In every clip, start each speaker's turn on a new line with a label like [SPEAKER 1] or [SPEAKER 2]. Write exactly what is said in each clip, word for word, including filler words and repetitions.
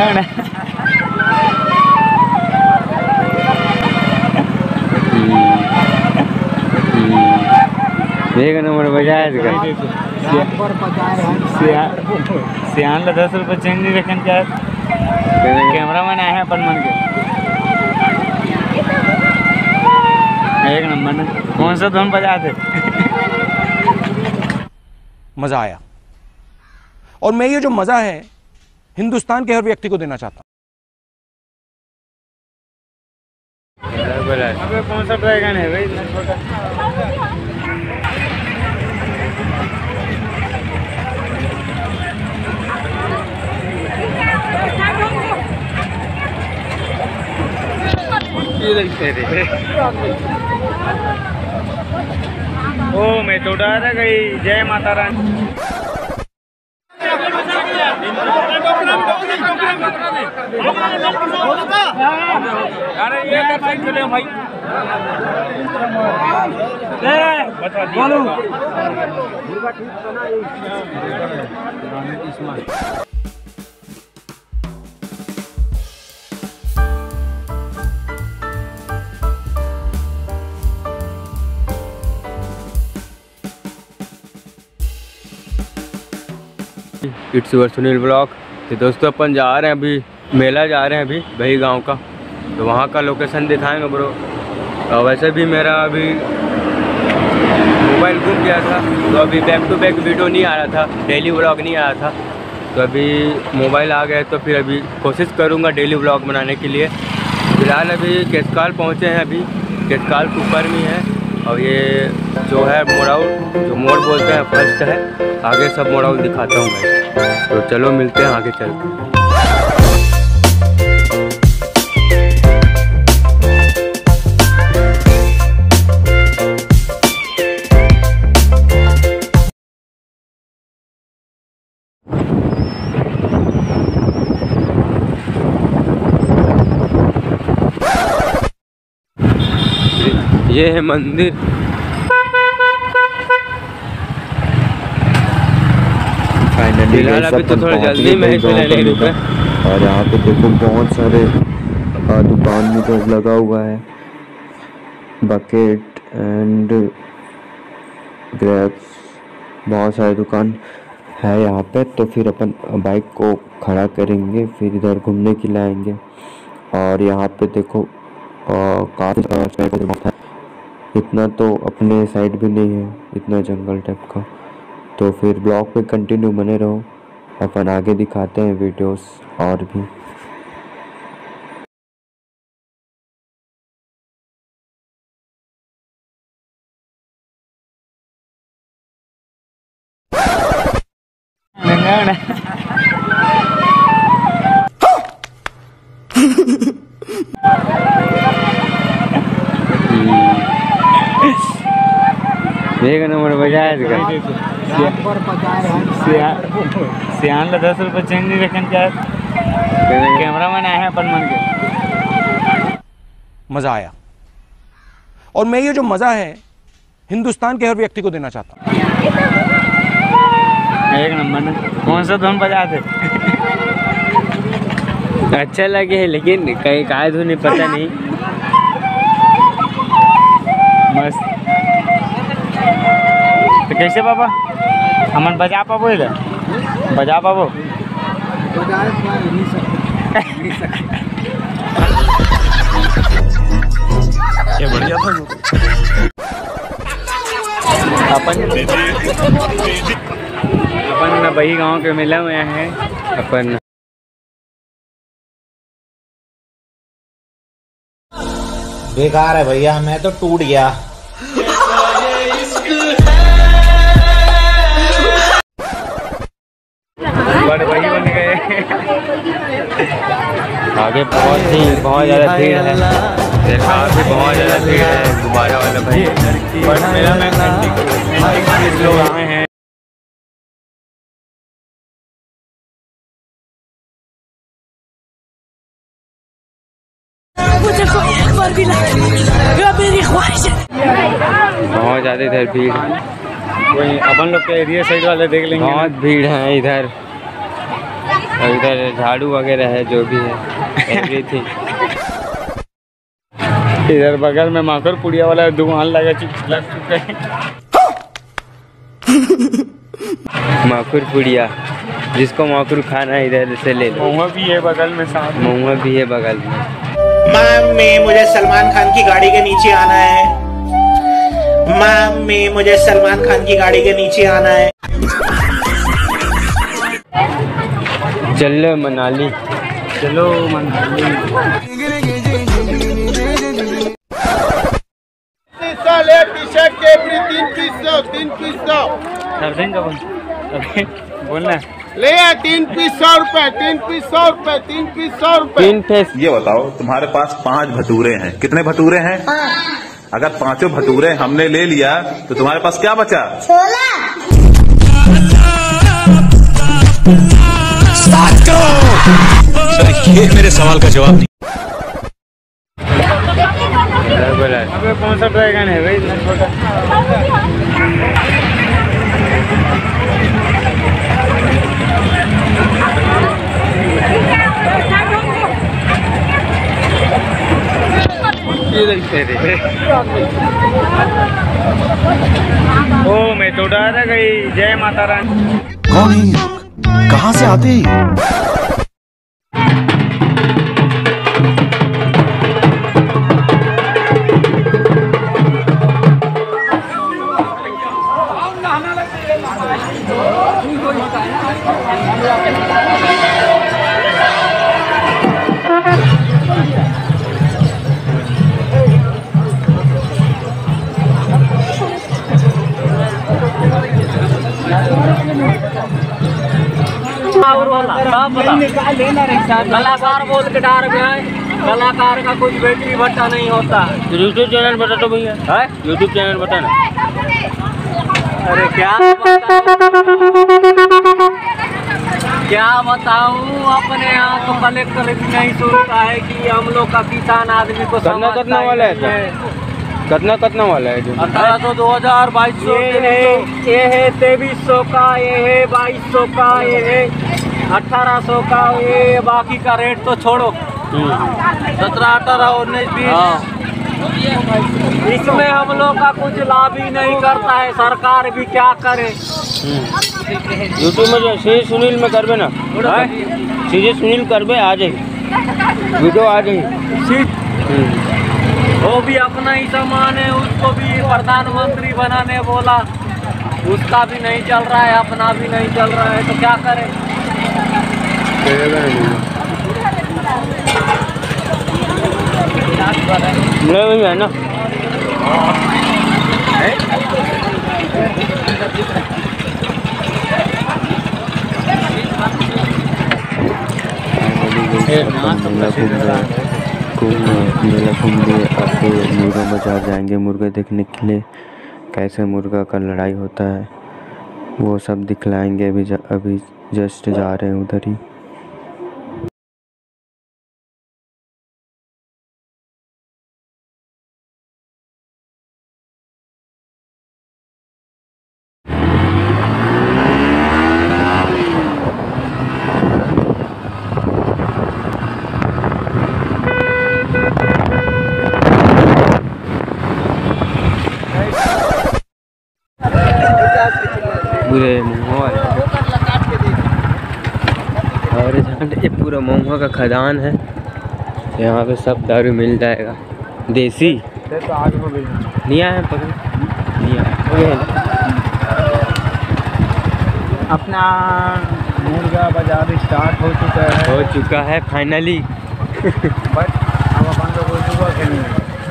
[SPEAKER 1] एक नंबर बजाया सियान ला दस रुपये चेंज नहीं रखन क्या कैमरा मैन आया है अपन मन के एक नंबर ने कौन सा धुन बजा थे।
[SPEAKER 2] मजा आया और मैं ये जो मजा है हिंदुस्तान के हर व्यक्ति को देना चाहता हूँ।
[SPEAKER 1] अबे कौन सा ड्रैगन है भाई इतना छोटा। ओ मैं तो डर गई। जय माता रानी। अरे ये कर सकते हो भाई। बोलो इट्स यूर सुनील ब्लॉग। तो दोस्तों अपन जा रहे हैं अभी मेला जा रहे हैं अभी वही गांव का, तो वहाँ का लोकेशन दिखाएंगे ब्रो। और वैसे भी मेरा अभी मोबाइल गुम गया था तो अभी बैक टू बैक वीडियो नहीं आ रहा था, डेली व्लॉग नहीं आ रहा था। तो अभी मोबाइल आ गया तो फिर अभी कोशिश करूँगा डेली व्लॉग बनाने के लिए। फिलहाल अभी केसकाल पहुँचे हैं, अभी केसकाल के ऊपर में है और ये जो है मोड़ाउट जो मोड़ बोलते हैं फर्स्ट है। आगे सब मोड़ाउट दिखाता हूँ मैं, तो चलो मिलते हैं आगे चल के। ये है मंदिर। फिलहाल अभी तो थोड़ा जल्दी में इसलिए नहीं रुके।
[SPEAKER 3] और यहाँ पे देखो बहुत सारे दुकान में तो लगा हुआ है बकेट एंड ग्रेप्स, बहुत सारे दुकान है यहाँ पे। तो फिर अपन बाइक को खड़ा करेंगे, फिर इधर घूमने के लिए आएंगे। और यहाँ पे देखो काफ़ी है, इतना तो अपने साइड भी नहीं है, इतना जंगल टाइप का। तो फिर ब्लॉग पे कंटिन्यू बने रहो, अपन आगे दिखाते हैं वीडियोस और भी।
[SPEAKER 1] एक नंबर बजाया सियान ला दस रुपये चेंज नहीं रखन क्या कैमरा मैन आया है अपन मन के
[SPEAKER 2] मजा आया और मैं ये जो मजा है हिंदुस्तान के हर व्यक्ति को देना चाहता हूँ।
[SPEAKER 1] एक नंबर ने कौन सा धुन बजा थे। अच्छा लगे है लेकिन कहीं का धुन नहीं पता नहीं। मस्त। तो कैसे पापा हमन बजा पाबो इधर बजा पाबो। ये बढ़िया था अपन अपन वही गांव के मेला में हैं अपन।
[SPEAKER 4] बेकार है भैया, मैं तो टूट गया।
[SPEAKER 1] बड़े वही बन गए। आगे बहुत ही बहुत ज़्यादा भीड़ है, काफ़ी बहुत ज़्यादा भीड़ है गुब्बारा वाला भाई। बट मेरा मैं घंटी लोग आए हैं। बहुत ज़्यादा इधर भीड़ है। वही अपन लोग के एरिया साइड वाले देख लेंगे, बहुत भीड़ है इधर। और इधर झाड़ू वगैरह है, जो भी है एवरीथिंग।
[SPEAKER 5] इधर बगल में माकर पुड़िया वाला दुकान लगा लग चुके हैं।
[SPEAKER 1] माकुर पुड़िया, जिसको माकुर खाना है इधर से ले लो।
[SPEAKER 5] महुआ भी है बगल में, साथ में
[SPEAKER 1] महुआ भी है बगल में।
[SPEAKER 4] मम्मी मुझे सलमान खान की गाड़ी के नीचे आना है। मम्मी मुझे सलमान खान की गाड़ी के नीचे आना है।
[SPEAKER 1] चलो मनाली,
[SPEAKER 5] चलो मनाली।
[SPEAKER 6] टी-शर्ट के तीन पीस सौ तीन पीस सौ
[SPEAKER 5] बोलना
[SPEAKER 6] ले तीन पीस सौ रुपए, तीन पीस सौ रुपए, तीन पीस सौ रुपए।
[SPEAKER 1] तीन फेस।
[SPEAKER 7] ये बताओ तुम्हारे पास पांच भटूरे हैं, कितने भटूरे हैं? अगर पांचों भटूरे हमने ले लिया तो तुम्हारे पास क्या बचा?
[SPEAKER 2] सर ये मेरे सवाल का जवाब नहीं।
[SPEAKER 5] अबे कौन सा ड्रैगन है भाई इतना छोटा? ओ मैं तो डर गई। जय माता रानी।
[SPEAKER 2] कौन है ये लोग? कहाँ से आते हैं?
[SPEAKER 8] कलाकार बोल के डार में है, कलाकार का कुछ बैटरी भट्टा नहीं होता।
[SPEAKER 1] यूट्यूब चैनल बता तो भैया है, यूट्यूब चैनल बता ना।
[SPEAKER 8] अरे क्या क्या बताऊं, अपने यहाँ तो कलेक्टर भी नहीं सुनता है कि हम लोग का किसान आदमी को
[SPEAKER 1] कितना कितना वाला है? कितना कितना वाला है जो?
[SPEAKER 8] अठारह सौ दो हजार बाईस सौ ये है, ये है तेईस सौ का, ये है बाईस सौ का, ये है अठारह सौ का, ये बाकी का रेट तो छोड़ो। सत्रह अठारह उन्नीस बीस, इसमें हम लोग का कुछ लाभ ही नहीं करता है। सरकार भी क्या करे।
[SPEAKER 1] यूट्यूब में जो सीधे सुनील में करबे ना, सीधे सुनील करबे आ जाए वीडियो आ जाए।
[SPEAKER 8] वो भी अपना ही सामान है, उसको भी प्रधानमंत्री बनाने बोला, उसका भी नहीं चल रहा है, अपना भी नहीं चल रहा है, तो क्या करें।
[SPEAKER 1] नहीं है ना
[SPEAKER 3] मेला घूम लिए। अब मुर्गा बाजार जाएंगे मुर्गा देखने के लिए, कैसे मुर्गा का लड़ाई होता है वो सब दिखलाएंगे। अभी अभी जस्ट जा रहे हैं उधर ही।
[SPEAKER 1] पूरे महुआ और ये पूरा महुआ का खदान है। यहाँ पे सब दारू मिल जाएगा, देसी नहीं आया पकड़ नहीं आया।
[SPEAKER 5] अपना मुर्गा बाजार स्टार्ट हो चुका है
[SPEAKER 1] हो चुका है फाइनली।
[SPEAKER 5] बट हम अपन को कोई सुबह खेलने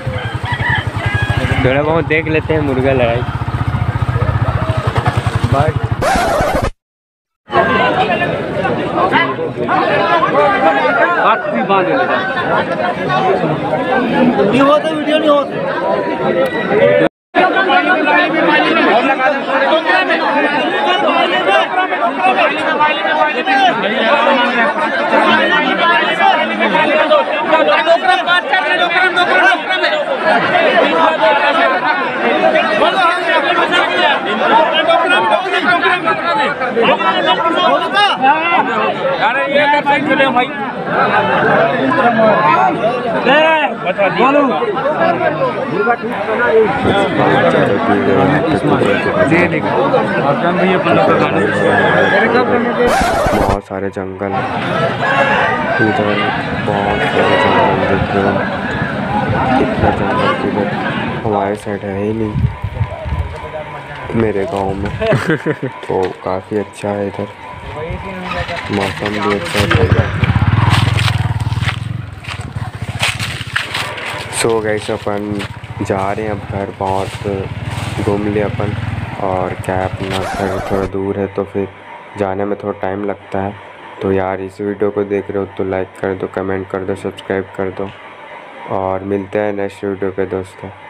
[SPEAKER 1] थोड़ा बहुत देख लेते हैं मुर्गा लड़ाई।
[SPEAKER 5] बट बांध नहीं होता, वीडियो नहीं होता।
[SPEAKER 8] अरे ये कैसे चले भाई बोलो
[SPEAKER 3] बहुत सारे जंगल हैं इधर, बहुत सारे जंगल दिख रहे हैं। इतना जंगल इधर हमारे साइड है ही नहीं मेरे गांव में। तो काफ़ी अच्छा है इधर, मौसम भी अच्छा है। सो गाइस अपन जा रहे हैं अब घर, बहुत घूम लिए अपन। और क्या अपना घर थोड़ा दूर है तो फिर जाने में थोड़ा टाइम लगता है। तो यार इस वीडियो को देख रहे हो तो लाइक कर दो, कमेंट कर दो, सब्सक्राइब कर दो और मिलते हैं नेक्स्ट वीडियो पे दोस्तों।